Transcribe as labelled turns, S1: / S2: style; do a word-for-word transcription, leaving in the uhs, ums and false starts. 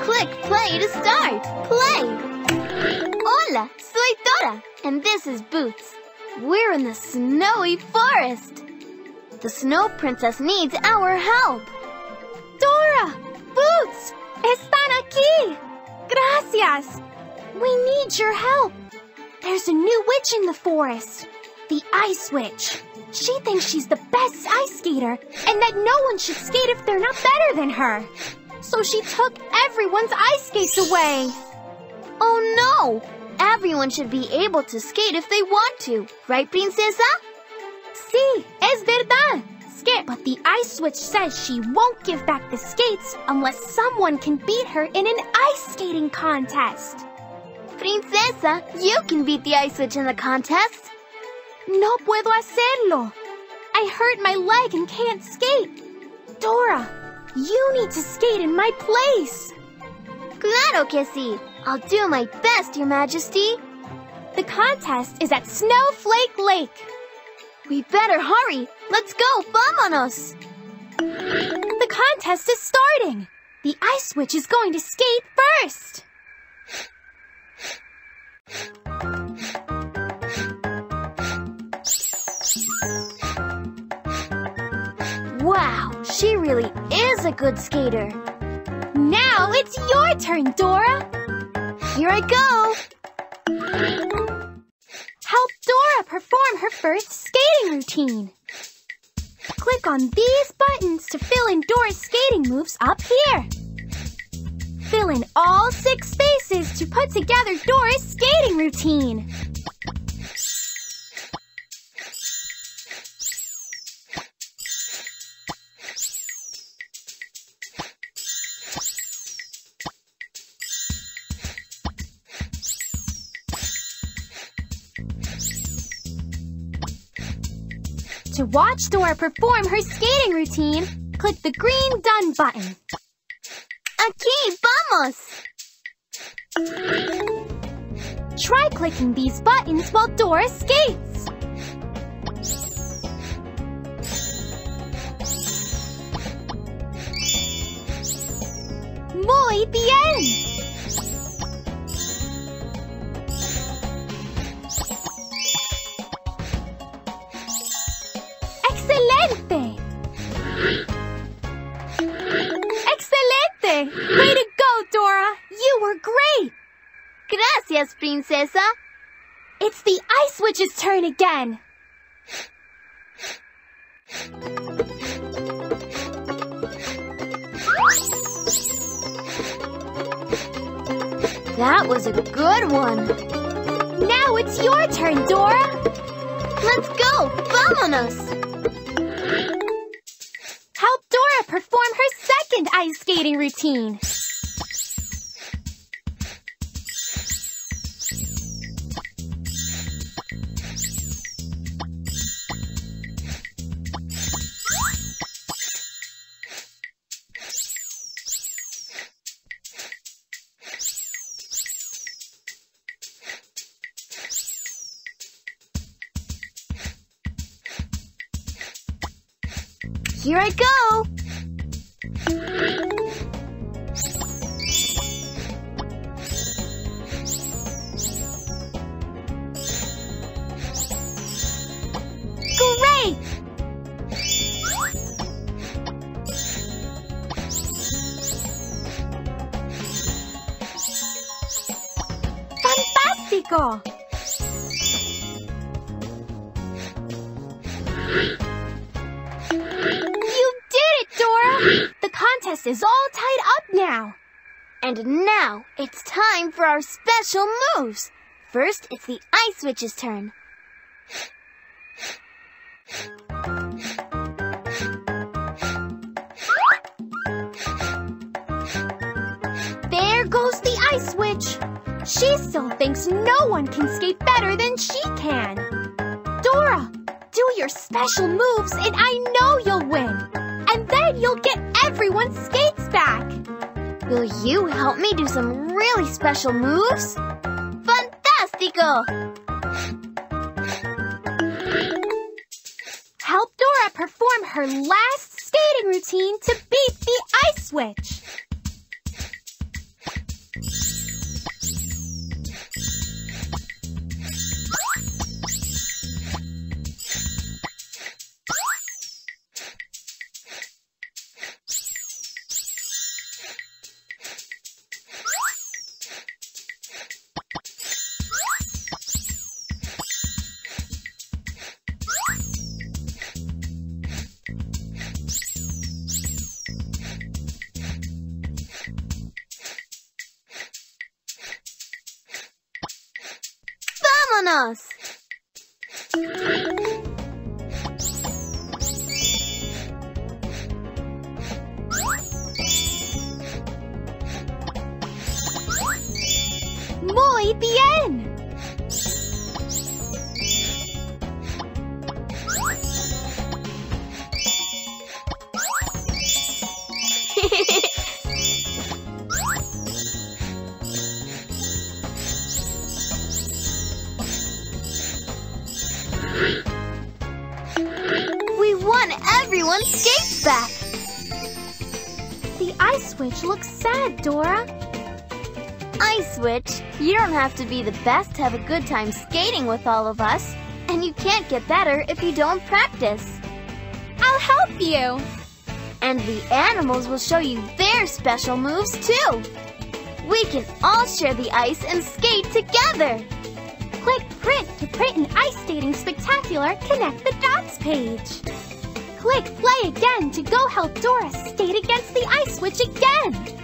S1: Click play to start. Play! Hola, soy Dora, and this is Boots. We're in the snowy forest. The Snow Princess needs our help.
S2: Dora! Boots! Están aquí! Gracias! We need your help. There's a new witch in the forest. The Ice Witch. She thinks she's the best ice skater and that no one should skate if they're not better than her. So she took everyone's ice skates away.
S1: Oh no! Everyone should be able to skate if they want to. Right, Princesa?
S2: Sí, es verdad. Skip. But the Ice Witch says she won't give back the skates unless someone can beat her in an ice skating contest.
S1: Princesa, you can beat the Ice Witch in the contest.
S2: No puedo hacerlo. I hurt my leg and can't skate. Dora, you need to skate in my place.
S1: Claro que sí. I'll do my best, Your Majesty.
S2: The contest is at Snowflake Lake.
S1: We better hurry. Let's go, vámonos.
S2: The contest is starting. The Ice Witch is going to skate first.
S1: Wow, she really is a good skater.
S2: Now it's your turn, Dora.
S1: Here I go.
S2: Help Dora perform her first skating routine. Click on these buttons to fill in Dora's skating moves up here. Fill in all six spaces to put together Dora's skating routine. To watch Dora perform her skating routine, click the green Done button.
S1: Aquí, vamos!
S2: Try clicking these buttons while Dora skates. Muy bien! ¡Excelente! ¡Excelente! Way to go, Dora! You were great!
S1: Gracias, Princesa.
S2: It's the Ice Witch's turn again.
S1: That was a good one.
S2: Now it's your turn, Dora.
S1: Let's go! Vámonos!
S2: Help Dora perform her second ice skating routine.
S1: Here I go!
S2: Great! Fantástico! The contest is all tied up now.
S1: And now it's time for our special moves. First, it's the Ice Witch's turn.
S2: There goes the Ice Witch. She still thinks no one can skate better than she can. Dora, do your special moves and I know you'll win. And then you'll get everyone's skates back.
S1: Will you help me do some really special moves? Fantástico!
S2: Help Dora perform her last skating routine to beat the Ice Witch.
S1: ¡Vámonos!
S2: Muy bien!
S1: We won everyone's skates back!
S2: The ice switch looks sad, Dora.
S1: Ice Switch, you don't have to be the best to have a good time skating with all of us. And you can't get better if you don't practice.
S2: I'll help you.
S1: And the animals will show you their special moves too. We can all share the ice and skate together.
S2: Click Print to print an ice skating spectacular Connect the Dots page. Click Play again to go help Dora skate against the ice switch again.